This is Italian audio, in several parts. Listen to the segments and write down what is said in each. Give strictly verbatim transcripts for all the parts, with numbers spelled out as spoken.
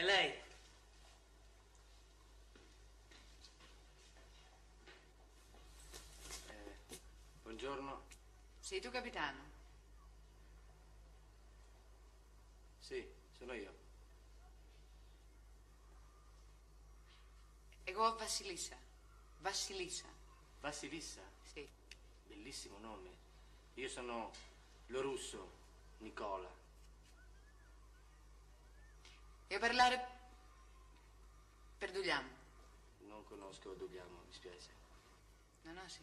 lei? Eh, buongiorno. Sei tu, capitano? Sì, sono io. Ego Vassilissa. Vassilissa. Vassilissa? Sì. Bellissimo nome. Io sono lo russo, Nicola. Devo parlare per Dugliamo. Non conosco Dugliamo, mi spiace. No, no, sì.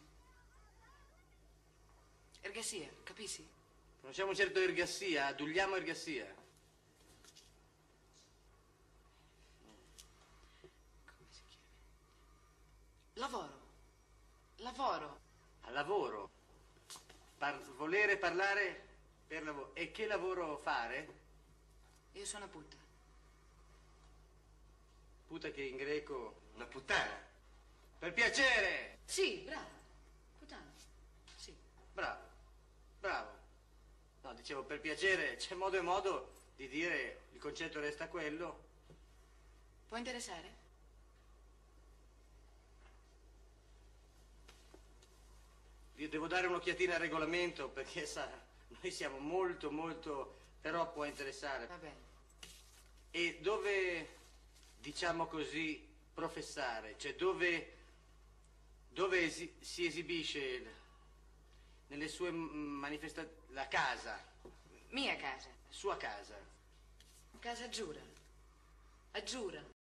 Ergassia, capisci? Conosciamo un certo Ergassia, Dugliamo Ergassia. Come si chiama? Lavoro. Lavoro. Al lavoro. Par volere parlare per lavoro. E che lavoro fare? Io sono puta. Puta, che in greco una puttana. Per piacere! Sì, bravo. Puttana. Sì. Bravo, bravo. No, dicevo, per piacere, c'è modo e modo di dire, il concetto resta quello. Può interessare? Io devo dare un'occhiatina al regolamento perché, sa, noi siamo molto, molto, però può interessare. Va bene. E dove, diciamo così, professare, cioè dove, dove esi si esibisce il, nelle sue manifestazioni, la casa. Mia casa. Sua casa. Casa Giura. A Giura.